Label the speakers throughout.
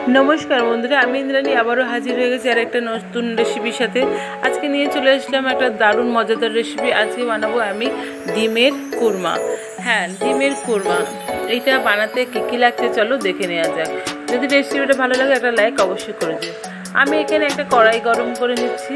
Speaker 1: नमस्कार बंधुरा आमी इंद्राणी आबारो हाजिर हो गेছি আর একটা নতুন রেসিপির সাথে। আজকে নিয়ে চলে আসলাম একটা দারুণ মজাদার রেসিপি। আজকে বানাবো আমি ডিমের কুরমা। হ্যাঁ, ডিমের কুরমা। এইটা বানাতে কি কি লাগছে চলো দেখে নেওয়া যাক। যদি রেসিপিটা ভালো লাগে একটা লাইক অবশ্যই করে দিও। আমি এখানে একটা কড়াই গরম করে নিচ্ছি।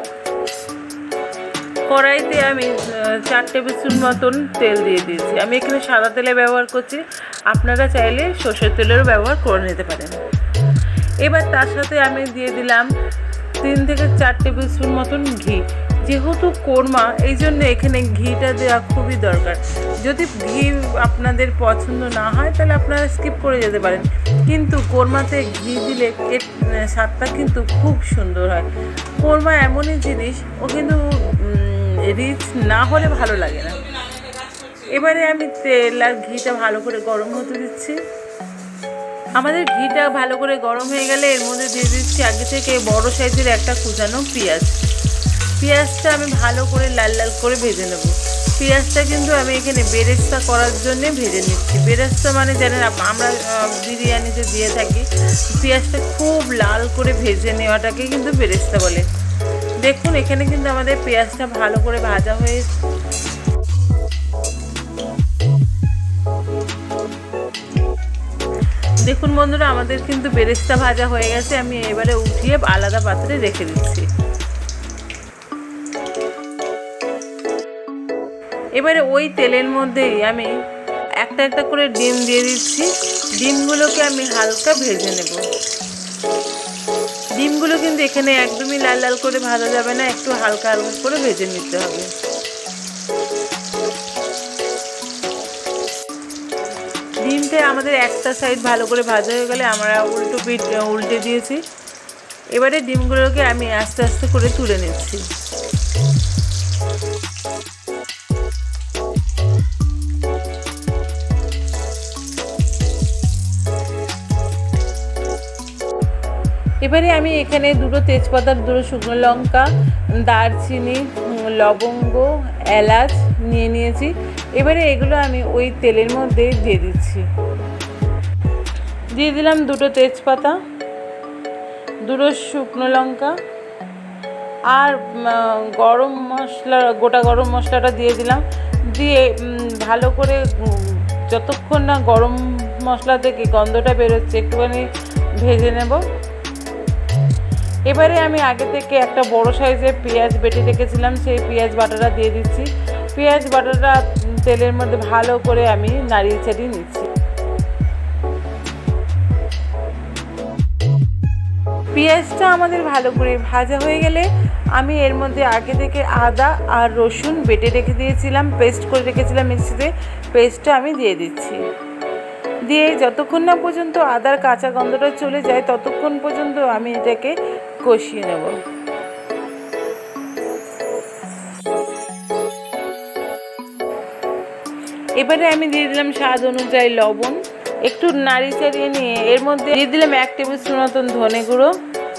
Speaker 1: কড়াইতে আমি 4 টেবিল স্পুন মতন তেল দিয়ে দিয়েছি। আমি এখানে সাদা তেলে ব্যবহার করছি, আপনারা চাইলে সরষের তেলেরও ব্যবহার করে নিতে পারেন। এবার তার সাথে আমি দিয়ে দিলাম 3 থেকে 4 টেবিল স্পুন মতন ঘি। যেহেতু কোরমা এই জন্য এখানে ঘিটা দেওয়া খুবই দরকার। যদি ঘি আপনাদের পছন্দ না হয় তাহলে আপনারা স্কিপ করে যেতে পারেন, কিন্তু কোরমাতে ঘি দিলে স্বাদটা কিন্তু খুব সুন্দর হয়। কোরমা এমনই জিনিস, ও কিন্তু রিচ না হলে ভালো লাগে না। এবারে আমি তেল আর ঘিটা ভালো করে গরম হতে দিচ্ছি। আমাদের ঘিটা ভালো করে গরম হয়ে গেলে এর মধ্যে দিয়ে দিচ্ছি আগে থেকে বড় সাইজের একটা কুচানো পেঁয়াজ। পেঁয়াজটা আমি ভালো করে লাল লাল করে ভেজে নেব। পেঁয়াজটা কিন্তু আমি এখানে বেরেস্তা করার জন্য ভেজে নিচ্ছি। বেরেস্তা মানে জানেন আমরা বিরিয়ানিতে দিয়ে থাকি। পেঁয়াজটা খুব লাল করে ভেজে নেওয়াটাকে কিন্তু বেরেস্তা বলে। দেখুন এখানে কিন্তু আমাদের পেঁয়াজটা ভালো করে ভাজা হয়ে দেখুন বন্ধুরা আমাদের কিন্তু বেরেস্তা ভাজা হয়ে গেছে। আমি এবারে উঠিয়ে আলাদা পাত্রে রেখে দিচ্ছি। এবারে ওই তেলের মধ্যেই আমি একটা একটা করে ডিম দিয়ে দিচ্ছি। ডিমগুলোকে আমি হালকা ভেজে নেব। ডিমগুলো কিন্তু এখানে একদমই লাল লাল করে ভাজা যাবে না, একটু হালকা হালকা করে ভেজে নিতে হবে। ডিমটা আমাদের একটা সাইড ভালো করে ভাজা হয়ে গেলে আমরা উল্টে দিয়েছি। এবারে ডিমগুলোকে আমি আস্তে আস্তে করে তুলে নিচ্ছি। এবারে আমি এখানে 2টো তেজপাতা, 2টো শুকনো লঙ্কা, দারচিনি, লবঙ্গ, এলাচ নিয়ে নিয়েছি। এবারে এগুলো আমি ওই তেলের মধ্যে দিয়ে দিচ্ছি। দিয়ে দিলাম 2টো তেজপাতা, 2টো শুকনো লঙ্কা আর গরম মশলা, গোটা গরম মশলাটা দিয়ে দিলাম। দিয়ে ভালো করে যতক্ষণ না গরম মশলা থেকে গন্ধটা বেরোচ্ছে একটুখানি ভেজে নেব। এবারে আমি আগে থেকে একটা বড় সাইজের পেঁয়াজ বেটে রেখেছিলাম, সেই পেঁয়াজ বাটাটা দিয়ে দিচ্ছি। পেঁয়াজ বাটাটা তেলের মধ্যে ভালো করে আমি নাড়িয়ে চাড়িয়ে নিচ্ছি। পেঁয়াজটা আমাদের ভালো করে ভাজা হয়ে গেলে আমি এর মধ্যে আগে থেকে আদা আর রসুন বেটে রেখে দিয়েছিলাম, পেস্ট করে রেখেছিলাম মিক্সিতে, পেস্টটা আমি দিয়ে দিচ্ছি। দিয়ে যতক্ষণ না পর্যন্ত আদার কাঁচা গন্ধটা চলে যায় ততক্ষণ পর্যন্ত আমি এটাকে কষিয়ে নেব। এবারে আমি দিয়ে দিলাম স্বাদ অনুযায়ী লবণ। একটু নাড়ি চাড়িয়ে নিয়ে এর মধ্যে দিয়ে দিলাম 1 টেবিল স্পুন মতন ধনে গুঁড়ো,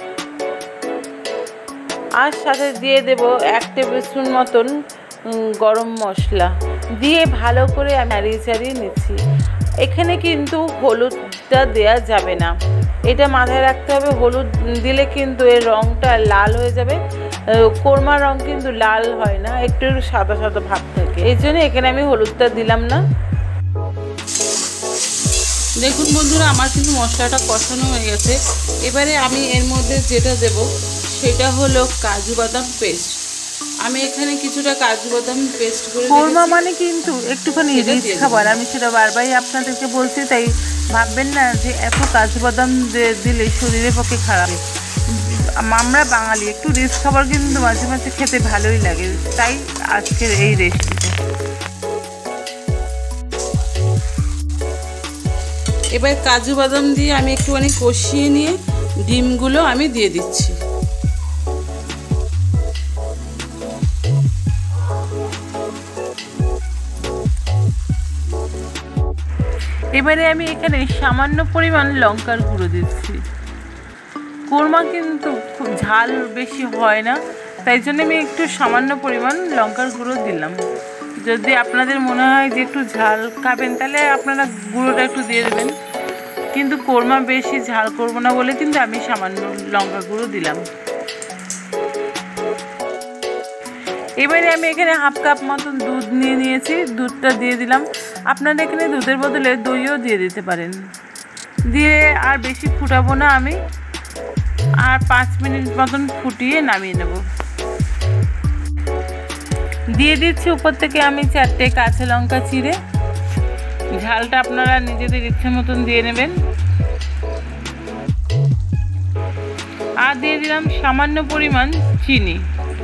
Speaker 1: আর সাথে দিয়ে দেব 1 টেবিল স্পুন মতন গরম মশলা। দিয়ে ভালো করে আমি নাড়িয়ে চাড়িয়ে নিচ্ছি। এখানে কিন্তু হলুদটা দেওয়া যাবে না, এটা মাথায় রাখতে হবে। হলুদ দিলে কিন্তু এর রঙটা লাল হয়ে যাবে। কোরমার রঙ কিন্তু লাল হয় না, একটু সাদা সাদা ভাব থাকে, এই জন্য এখানে আমি হলুদটা দিলাম না। দেখুন বন্ধুরা আমার কিন্তু মশলাটা কষানো হয়ে গেছে। এবারে আমি এর মধ্যে যেটা দেব সেটা হলো কাজু বাদাম পেস্ট। আমি এখানে কিছুটা কাজু বাদাম পেস্ট করে কোরমা মানে কিন্তু একটুখানি রিচ খাবার, আমি সেটা বারবারই আপনাদেরকে বলছি, তাই ভাববেন না যে এত কাজু বাদাম দিলে শরীরের পক্ষে খারাপ। আমরা বাঙালি, একটু রিচ খাবার কিন্তু মাঝে মাঝে খেতে ভালোই লাগে, তাই আজকের এই রেসিপিটা। এবার কাজু বাদাম দিয়ে আমি একটুখানি কষিয়ে নিয়ে ডিমগুলো আমি দিয়ে দিচ্ছি। এবারে আমি এখানে সামান্য পরিমাণ লঙ্কার গুঁড়ো দিচ্ছি। কোরমা কিন্তু খুব ঝাল বেশি হয় না, তাই জন্য আমি একটু সামান্য পরিমাণ লঙ্কার গুঁড়ো দিলাম। যদি আপনাদের মনে হয় যে একটু ঝাল খাবেন তাহলে আপনারা গুঁড়োটা একটু দিয়ে দেবেন। কিন্তু কোরমা বেশি ঝাল করব না বলে কিন্তু আমি সামান্য লঙ্কা গুঁড়ো দিলাম। এবারে আমি এখানে হাফ কাপ মতন দুধ নিয়ে নিয়েছি, দুধটা দিয়ে দিলাম। আপনারা এখানে দুধের বদলে দইও দিয়ে দিতে পারেন। দিয়ে আর বেশি ফুটাবো না আমি, আর 5 মিনিট মতন ফুটিয়ে নামিয়ে নেব। দিয়ে দিচ্ছি উপর থেকে আমি 4টে কাঁচা লঙ্কা চিড়ে। ঝালটা আপনারা নিজেদের ইচ্ছে মতন দিয়ে নেবেন। আর দিয়ে দিলাম সামান্য পরিমাণ চিনি।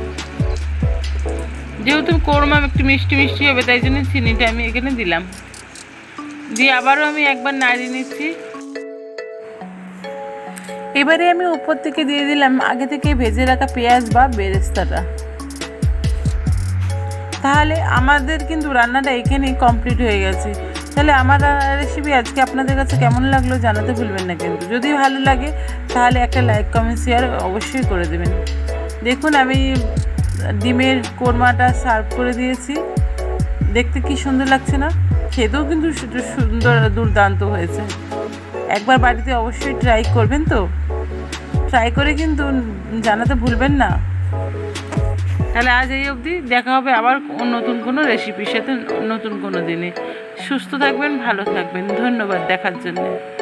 Speaker 1: যেহেতু কোরমা একটু মিষ্টি মিষ্টি হবে, তাই জন্য চিনিটা আমি এখানে দিলাম। দিয়ে আবারও আমি একবার নাড়িয়ে নিচ্ছি। এবারে আমি উপর থেকে দিয়ে দিলাম আগে থেকে ভেজে রাখা পেঁয়াজ বা বেরেস্তাটা। তাহলে আমাদের কিন্তু রান্নাটা এখানেই কমপ্লিট হয়ে গেছে। তাহলে আমার রেসিপি আজকে আপনাদের কাছে কেমন লাগলো জানাতে ভুলবেন না কিন্তু। যদি ভালো লাগে তাহলে একটা লাইক কমেন্ট শেয়ার অবশ্যই করে দেবেন। দেখুন আমি ডিমের কোরমাটা সার্ভ করে দিয়েছি। দেখতে কি সুন্দর লাগছে না? খেতেও কিন্তু সুন্দর দুর্দান্ত হয়েছে। একবার বাড়িতে অবশ্যই ট্রাই করবেন। তো ট্রাই করে কিন্তু জানাতে ভুলবেন না। তাহলে আজ এই অবধি, দেখা হবে আবার নতুন কোনো রেসিপির সাথে নতুন কোনো দিনে। সুস্থ থাকবেন, ভালো থাকবেন। ধন্যবাদ দেখার জন্য।